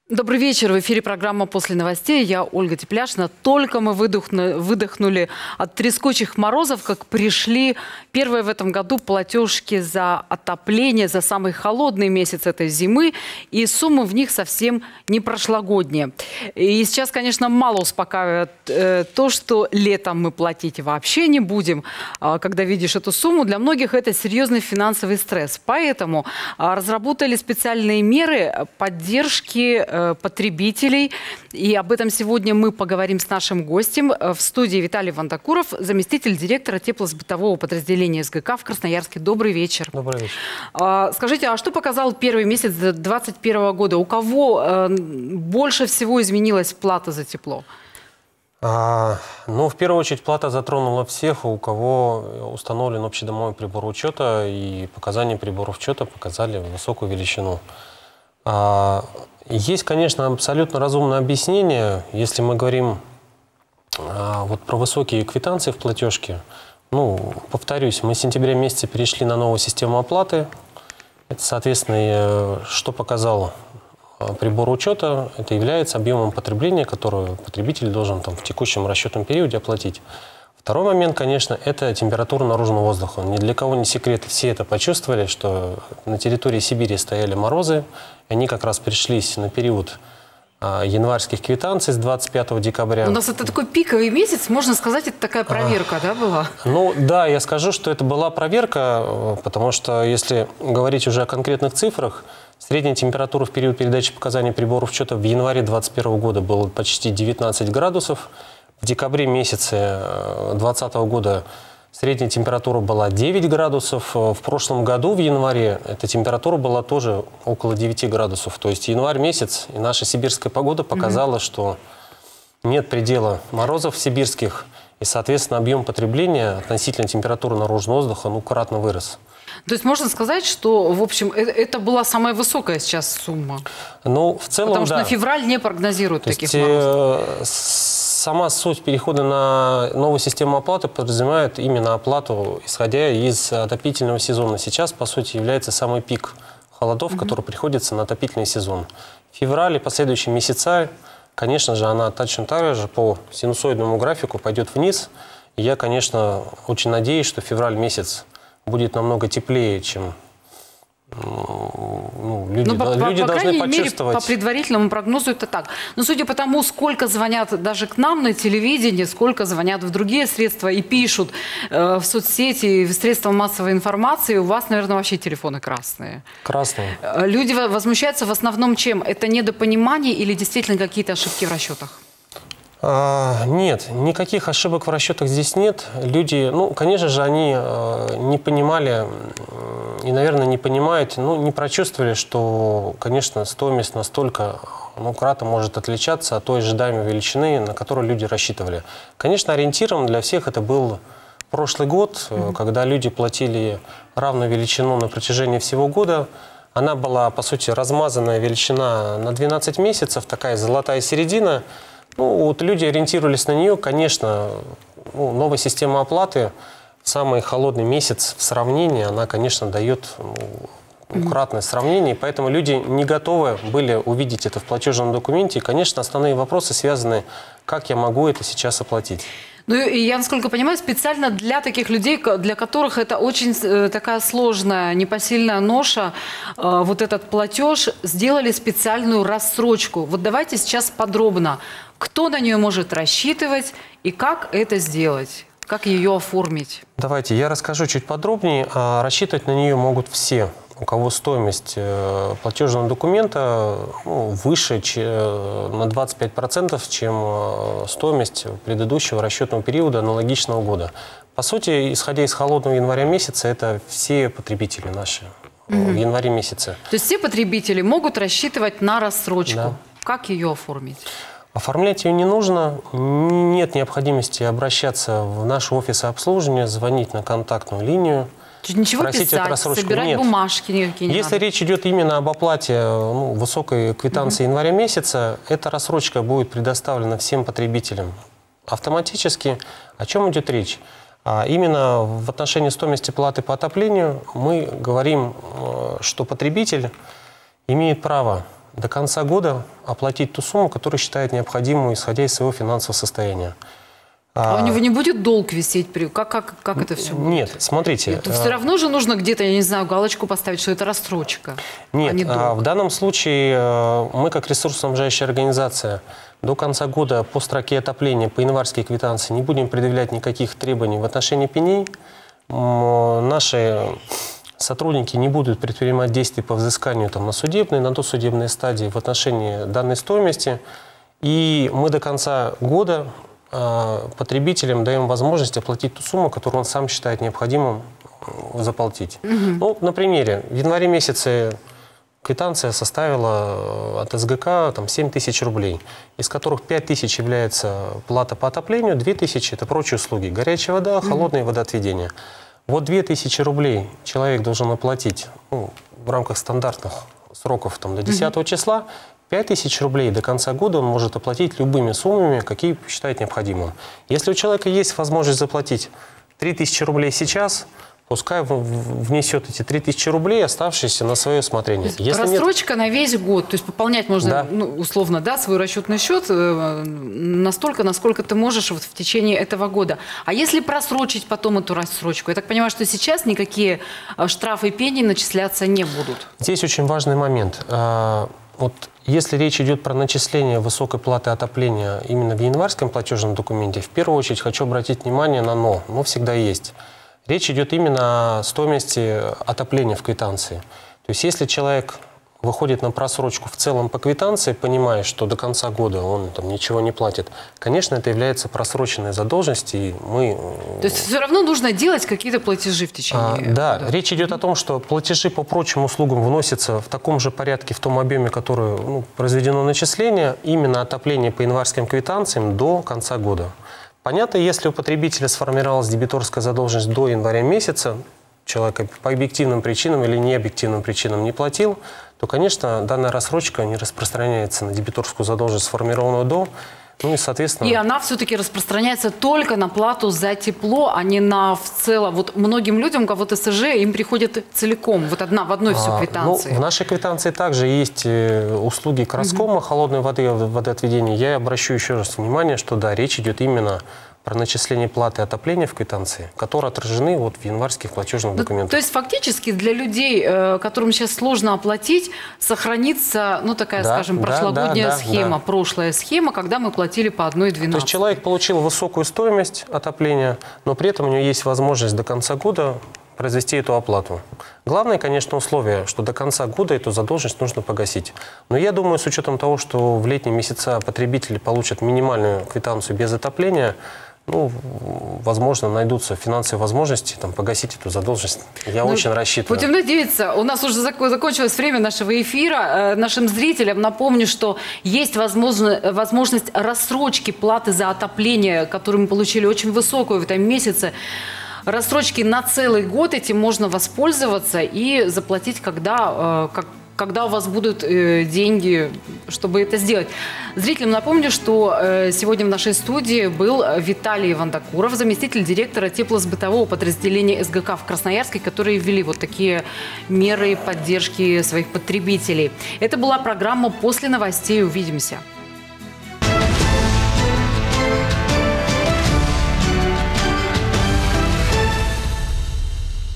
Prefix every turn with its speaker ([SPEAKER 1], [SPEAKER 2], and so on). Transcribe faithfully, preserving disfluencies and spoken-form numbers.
[SPEAKER 1] Добрый вечер. В эфире программа «После новостей». Я Ольга Тепляшина. Только мы выдохнули, выдохнули от трескучих морозов, как пришли первые в этом году платежки за отопление, за самый холодный месяц этой зимы. И суммы в них совсем не прошлогодние. И сейчас, конечно, мало успокаивает э, то, что летом мы платить вообще не будем. Э, когда видишь эту сумму, для многих это серьезный финансовый стресс. Поэтому э, разработали специальные меры поддержки э, потребителей. И об этом сегодня мы поговорим с нашим гостем. В студии Виталий Вандакуров, заместитель директора теплосбытового подразделения СГК в Красноярске. Добрый вечер.
[SPEAKER 2] Добрый вечер.
[SPEAKER 1] Скажите, а что показал первый месяц две тысячи двадцать первого года? У кого больше всего изменилась плата за тепло?
[SPEAKER 2] А, ну, в первую очередь, плата затронула всех, у кого установлен общедомовой прибор учета, и показания приборов учета показали высокую величину. А, Есть, конечно, абсолютно разумное объяснение, если мы говорим а, вот про высокие квитанции в платежке. Ну, повторюсь, мы с сентября месяца перешли на новую систему оплаты. Это, соответственно, что показал прибор учета, это является объемом потребления, которое потребитель должен там, в текущем расчетном периоде оплатить. Второй момент, конечно, это температура наружного воздуха. Ни для кого не секрет, все это почувствовали, что на территории Сибири стояли морозы. Они как раз пришлись на период а, январских квитанций с двадцать пятого декабря.
[SPEAKER 1] У нас это такой пиковый месяц, можно сказать, это такая проверка, а, да, была?
[SPEAKER 2] Ну да, я скажу, что это была проверка, потому что если говорить уже о конкретных цифрах, средняя температура в период передачи показаний приборов учета в январе две тысячи двадцать первого года была почти девятнадцать градусов. В декабре месяце две тысячи двадцатого года средняя температура была девять градусов. В прошлом году, в январе, эта температура была тоже около девяти градусов. То есть январь месяц, и наша сибирская погода показала, mm-hmm. что нет предела морозов сибирских, и, соответственно, объем потребления относительно температуры наружного воздуха ну, кратно вырос.
[SPEAKER 1] То есть можно сказать, что, в общем, это была самая высокая сейчас сумма?
[SPEAKER 2] Ну, в целом,
[SPEAKER 1] Потому что
[SPEAKER 2] да.
[SPEAKER 1] на февраль не прогнозируют
[SPEAKER 2] То
[SPEAKER 1] таких
[SPEAKER 2] есть,
[SPEAKER 1] морозов.
[SPEAKER 2] Сама суть перехода на новую систему оплаты подразумевает именно оплату, исходя из отопительного сезона. Сейчас, по сути, является самый пик холодов, mm-hmm. который приходится на отопительный сезон. В феврале, последующие месяца, конечно же, она точно так же по синусоидному графику пойдет вниз. И я, конечно, очень надеюсь, что февраль месяц будет намного теплее, чем ну, люди,
[SPEAKER 1] ну, по,
[SPEAKER 2] люди
[SPEAKER 1] по,
[SPEAKER 2] должны
[SPEAKER 1] по
[SPEAKER 2] почувствовать.
[SPEAKER 1] Мере, по предварительному прогнозу это так. Но судя по тому, сколько звонят даже к нам на телевидении, сколько звонят в другие средства и пишут э, в соцсети, в средства массовой информации, у вас, наверное, вообще телефоны красные.
[SPEAKER 2] Красные.
[SPEAKER 1] Люди возмущаются в основном чем? Это недопонимание или действительно какие-то ошибки в расчетах?
[SPEAKER 2] А, нет, никаких ошибок в расчетах здесь нет. Люди, ну, конечно же, они э, не понимали и, наверное, не понимают, ну, не прочувствовали, что, конечно, стоимость настолько, ну, кратно может отличаться от той ожидаемой величины, на которую люди рассчитывали. Конечно, ориентиром для всех это был прошлый год, mm-hmm. когда люди платили равную величину на протяжении всего года. Она была, по сути, размазанная величина на двенадцать месяцев, такая золотая середина. Ну, вот люди ориентировались на нее, конечно, ну, новая система оплаты в самый холодный месяц в сравнении, она, конечно, дает ну, кратное сравнение, поэтому люди не готовы были увидеть это в платежном документе. И, конечно, основные вопросы связаны, как я могу это сейчас оплатить.
[SPEAKER 1] Ну, и я, насколько понимаю, специально для таких людей, для которых это очень э, такая сложная, непосильная ноша, э, вот этот платеж, сделали специальную рассрочку. Вот давайте сейчас подробно, кто на нее может рассчитывать и как это сделать, как ее оформить. Давайте
[SPEAKER 2] я расскажу чуть подробнее. А рассчитывать на нее могут все, у кого стоимость э, платежного документа ну, выше че, на двадцать пять процентов, чем э, стоимость предыдущего расчетного периода аналогичного года. По сути, исходя из холодного января месяца, это все потребители наши mm-hmm. в январе месяце.
[SPEAKER 1] То есть все потребители могут рассчитывать на рассрочку. Да. Как ее оформить?
[SPEAKER 2] Оформлять ее не нужно, нет необходимости обращаться в наш офис обслуживания, звонить на контактную линию.
[SPEAKER 1] Ничего писать, собирать Нет. бумажки никакие не
[SPEAKER 2] Если
[SPEAKER 1] надо.
[SPEAKER 2] речь идет именно об оплате ну, высокой квитанции mm-hmm. января месяца, эта рассрочка будет предоставлена всем потребителям автоматически. О чем идет речь? А именно в отношении стоимости платы по отоплению мы говорим, что потребитель имеет право до конца года оплатить ту сумму, которую считает необходимую, исходя из своего финансового состояния.
[SPEAKER 1] А, а у него не будет долг висеть? Как, как, как это все будет?
[SPEAKER 2] Нет, смотрите.
[SPEAKER 1] Это все равно же нужно где-то, я не знаю, галочку поставить, что это рассрочка.
[SPEAKER 2] Нет,
[SPEAKER 1] а не долг.
[SPEAKER 2] в данном случае мы, как ресурсоснабжающая организация, до конца года по строке отопления по январской квитанции не будем предъявлять никаких требований в отношении пеней. Наши сотрудники не будут предпринимать действия по взысканию там, на судебной, на досудебной стадии в отношении данной стоимости. И мы до конца года потребителям даем возможность оплатить ту сумму, которую он сам считает необходимым заплатить. Угу. Ну, на примере. В январе месяце квитанция составила от СГК там, семь тысяч рублей, из которых пять тысяч является плата по отоплению, две тысячи – это прочие услуги. Горячая вода, холодное угу. водоотведение. Вот две тысячи рублей человек должен оплатить ну, в рамках стандартных сроков там, до десятого угу. числа. пять тысяч рублей до конца года он может оплатить любыми суммами, какие считает необходимым. Если у человека есть возможность заплатить три тысячи рублей сейчас, пускай внесет эти три тысячи рублей, оставшиеся на свое усмотрение.
[SPEAKER 1] Если рассрочка нет... на весь год, то есть пополнять можно, да. ну, условно, да, свой расчетный счет настолько, насколько ты можешь вот в течение этого года. А если просрочить потом эту рассрочку? Я так понимаю, что сейчас никакие штрафы и пени начисляться не будут.
[SPEAKER 2] Здесь очень важный момент. Вот если речь идет про начисление высокой платы отопления именно в январском платежном документе, в первую очередь хочу обратить внимание на «но». «Но» всегда есть. Речь идет именно о стоимости отопления в квитанции. То есть если человек выходит на просрочку в целом по квитанции, понимая, что до конца года он там ничего не платит, конечно, это является просроченной задолженностью, и мы...
[SPEAKER 1] То есть все равно нужно делать какие-то платежи в течение
[SPEAKER 2] а, Да, года. Речь идет о том, что платежи по прочим услугам вносятся в таком же порядке, в том объеме, который ну, произведено начисление, именно отопление по январским квитанциям до конца года. Понятно, если у потребителя сформировалась дебиторская задолженность до января месяца, человек по объективным причинам или необъективным причинам не платил, то, конечно, данная рассрочка не распространяется на дебиторскую задолженность, сформированную до, ну и, соответственно...
[SPEAKER 1] И она все-таки распространяется только на плату за тепло, а не на в целом. Вот многим людям, у кого ТСЖ, им приходит целиком, вот одна в одной всю квитанции.
[SPEAKER 2] А, ну, в нашей квитанции также есть услуги Краскома, угу. холодной воды, водоотведения. Я обращу еще раз внимание, что да, речь идет именно про начисление платы отопления в квитанции, которые отражены вот в январских платежных ну, документах.
[SPEAKER 1] То есть фактически для людей, э, которым сейчас сложно оплатить, сохранится, ну такая, да, скажем, прошлогодняя да, да, схема, да. прошлая схема, когда мы платили по одной двенадцать.
[SPEAKER 2] То есть человек получил высокую стоимость отопления, но при этом у него есть возможность до конца года произвести эту оплату. Главное, конечно, условие, что до конца года эту задолженность нужно погасить. Но я думаю, с учетом того, что в летние месяца потребители получат минимальную квитанцию без отопления, ну, возможно, найдутся финансовые возможности там, погасить эту задолженность. Я ну, очень рассчитываю.
[SPEAKER 1] Будем надеяться. У нас уже закончилось время нашего эфира. Нашим зрителям напомню, что есть возможно, возможность рассрочки платы за отопление, которую мы получили очень высокую в этом месяце. Рассрочки на целый год, этим можно воспользоваться и заплатить, когда... как когда у вас будут э, деньги, чтобы это сделать. Зрителям напомню, что э, сегодня в нашей студии был Виталий Вандакуров, заместитель директора теплосбытового подразделения СГК в Красноярске, которые ввели вот такие меры поддержки своих потребителей. Это была программа «После новостей». Увидимся.